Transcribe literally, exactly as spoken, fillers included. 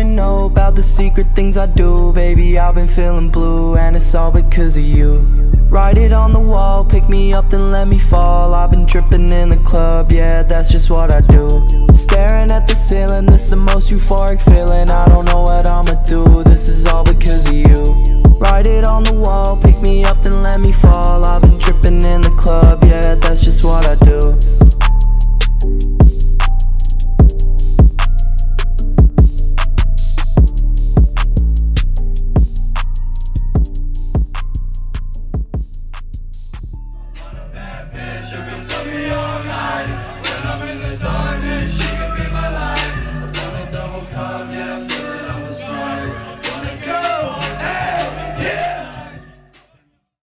wanna know about the secret things I do? Baby, I've been feeling blue, and it's all because of you. Write it on the wall, pick me up then let me fall. I've been tripping in the club, yeah, that's just what I do. Staring at the ceiling, this the most euphoric feeling. I don't know what I'ma do, this is all because of you. Write it on the wall, pick me up then let me fall.